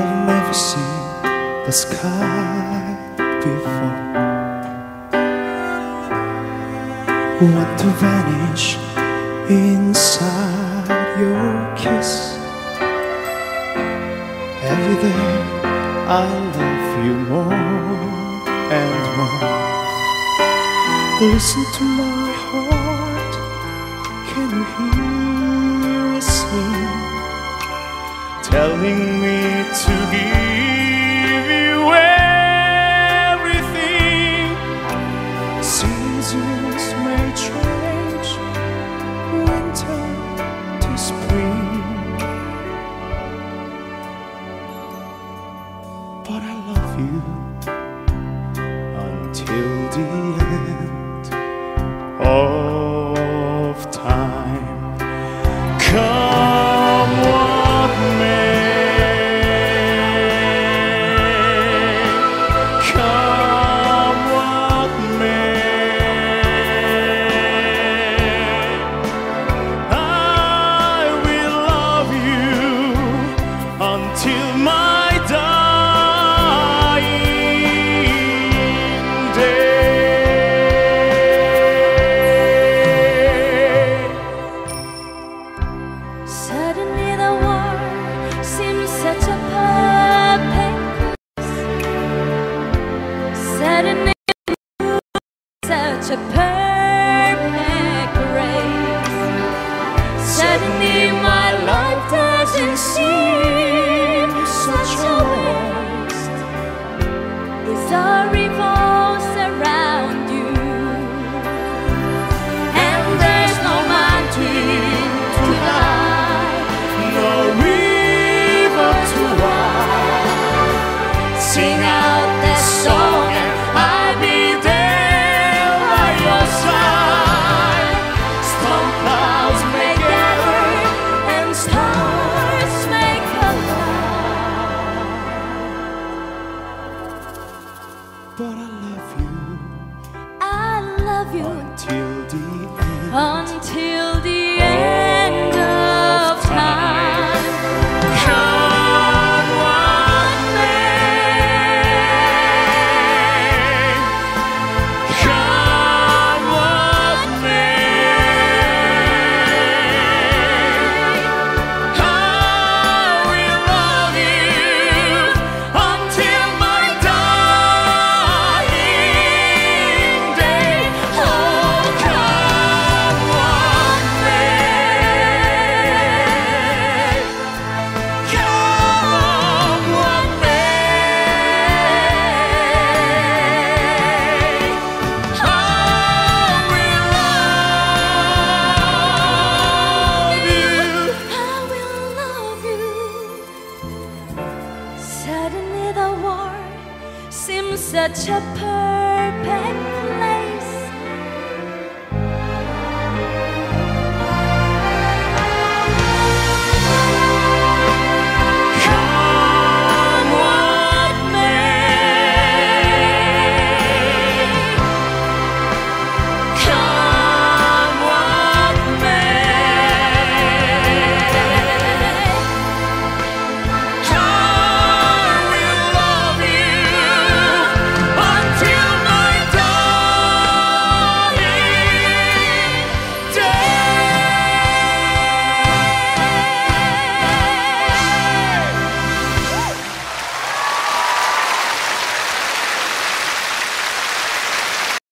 I've never seen the sky before. Want to vanish inside your kiss. Every day I love you more and more. Listen to my heart, can you hear it sing? Telling me to give you everything. Seasons may change, winter to spring, but I love you until the end of time. Come what may, come what may, I will love you until my dying day. Suddenly the world seems such a perfect place. Suddenly such a perfect grace. Suddenly my life doesn't seem such a waste. It's all revolves around you, and there's no mountain to climb, No river to ride. sing out that song and I'll be there by your side. Storm clouds may gather, and stars may collide. but I love you I love you until the end. until the end of time. Come what may, come what may, I will love you until my dying day. Oh, come what may, come what may, I will love you. I will love you. Suddenly the world seems such a perfect